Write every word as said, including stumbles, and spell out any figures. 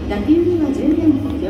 打球には十分気を